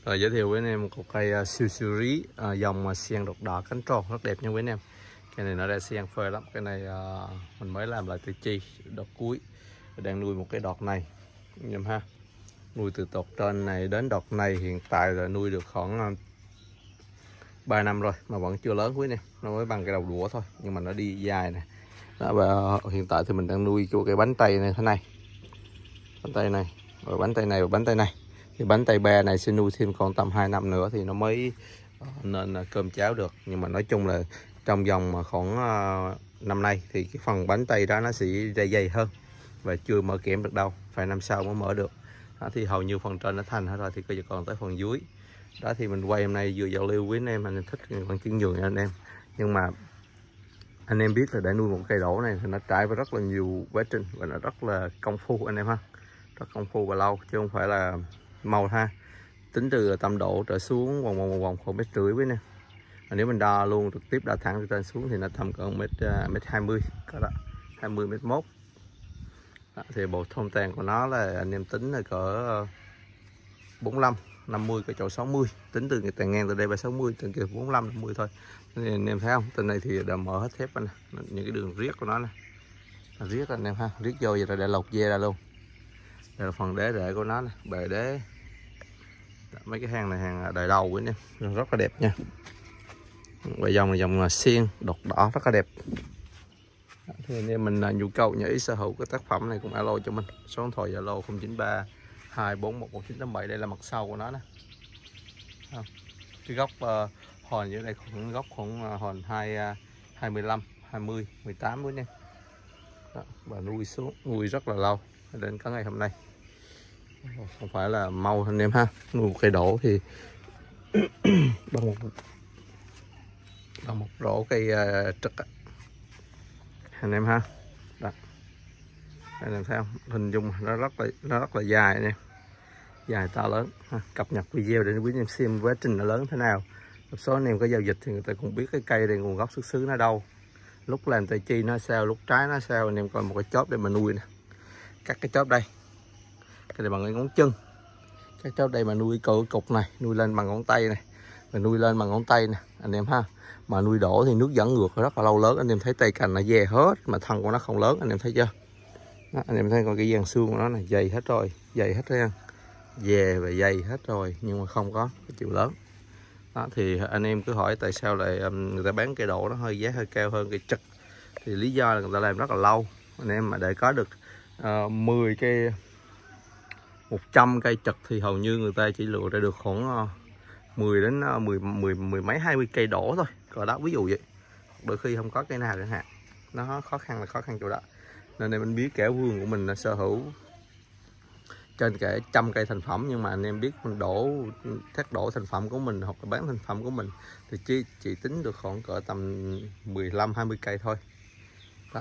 Rồi giới thiệu với anh em một cây siêu siêu rí dòng sen độc đỏ cánh tròn rất đẹp nha quý anh em. Cây này nó ra sen phơi lắm. Cái này mình mới làm lại từ chi đợt cuối, đang nuôi một cái đọt này anh em ha. Nuôi từ đọt trên này đến đọt này hiện tại là nuôi được khoảng 3 năm rồi mà vẫn chưa lớn quý anh em. Nó mới bằng cái đầu đũa thôi nhưng mà nó đi dài này. Đó, và hiện tại thì mình đang nuôi cho cái bánh tay này thế này, bánh tay này và bánh tay này và bánh tay này. Thì bánh tay ba này sẽ nuôi thêm còn tầm 2 năm nữa thì nó mới nên cơm cháo được. Nhưng mà nói chung là trong vòng mà khoảng năm nay thì cái phần bánh tay đó nó sẽ dày dày hơn và chưa mở kẽm được đâu, phải năm sau mới mở được. Đó, thì hầu như phần trên nó thành hết rồi thì bây giờ còn tới phần dưới. Đó thì mình quay hôm nay vừa giao lưu với anh em thích con trứng nhường anh em. Nhưng mà anh em biết là để nuôi một cây đổ này thì nó trải qua rất là nhiều quá trình và nó rất là công phu anh em ha, rất công phu và lâu chứ không phải là mau ha. Tính từ tầm độ trở xuống vòng khoảng 1,5 m với nè. Nếu mình đo luôn trực tiếp đo thẳng từ trên xuống thì nó tầm cỡ 1,20 m có đó, 20,1 m. Thì bộ thông tàn của nó là anh em tính là cỡ 45 50 cái chỗ 60, tính từ tàn ngang từ đây về 60, từ kia 45 50 thôi. Nên anh em thấy không, tên này thì đã mở hết thép nè, những cái đường riết của nó nè, riết anh em ha, riết vô vậy rồi để lột dê ra luôn. Đây là phần đế rễ của nó nè, bề đế. Mấy cái hàng này hàng đời đầu của anh em, rất là đẹp nha. Và dòng này dòng xiên đột đỏ rất là đẹp. Thì anh em mình nhu cầu nhảy sở hữu cái tác phẩm này cũng alo cho mình, số điện thoại Zalo 093 241 1987. Đây là mặt sau của nó nè. Cái góc hòn dưới đây khoảng góc khoảng hòn 25 20 18 với anh em. Đó, và nuôi rất là lâu đến cả ngày hôm nay, không phải là mau anh em ha. Nuôi một cây đổ thì bằng một rổ cây trật anh em ha. Đó, anh em thấy không, hình dung nó rất là dài anh em, dài to lớn ha. Cập nhật video để quý anh em xem quá trình nó lớn thế nào. Một số anh em có giao dịch thì người ta cũng biết cái cây này nguồn gốc xuất xứ nó đâu, lúc làm tay chi nó sao, lúc trái nó sao. Anh em coi một cái chóp để mà nuôi nè, cắt cái chóp đây, cái này bằng cái ngón chân, cái chóp đây mà nuôi cục này, nuôi lên bằng ngón tay này, và nuôi lên bằng ngón tay nè anh em ha. Mà nuôi đổ thì nước dẫn ngược rất là lâu lớn. Anh em thấy tay cành nó dè hết mà thân của nó không lớn, anh em thấy chưa? Đó, anh em thấy coi cái dàn xương của nó này dày hết rồi, dày hết nha, dè và dày hết rồi nhưng mà không có cái chiều lớn. Đó, thì anh em cứ hỏi tại sao lại người ta bán cây đổ nó hơi giá hơi cao hơn cây trực, thì lý do là người ta làm rất là lâu anh em. Mà để có được 10 cây 100 cây trực thì hầu như người ta chỉ lựa ra được khoảng 10 đến 10 mấy 20 cây đổ thôi, cỡ đó ví dụ vậy. Đôi khi không có cây nào chẳng hạn, nó khó khăn là khó khăn chỗ đó. Nên đây mình biết cả vườn của mình là sở hữu trên cả 100 cây thành phẩm, nhưng mà anh em biết mình đổ thành phẩm của mình hoặc là bán thành phẩm của mình thì chỉ tính được khoảng cỡ tầm 15 20 cây thôi. Đó,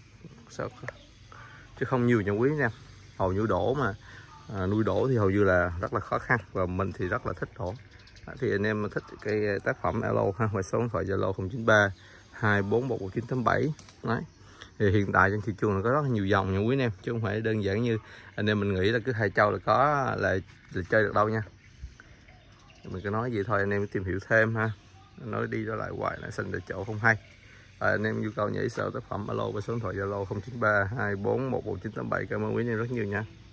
chứ không nhiều nha quý nha. Hầu như đổ mà nuôi đổ thì hầu như là rất là khó khăn, và mình thì rất là thích đổ. Đó, thì anh em thích cái tác phẩm alo ha, và số điện thoại Zalo 093 241 1987. Đấy, thì hiện tại trên thị trường là có rất là nhiều dòng nha quý anh em, chứ không phải đơn giản như anh em mình nghĩ là cứ hai châu là có là chơi được đâu nha. Mình cứ nói vậy thôi, anh em tìm hiểu thêm ha, nói đi nói lại hoài lại sinh được chỗ không hay. Anh em nhu cầu nhảy sở tác phẩm alo và số điện thoại Zalo 093 241 1987. Cảm ơn quý anh em rất nhiều nha.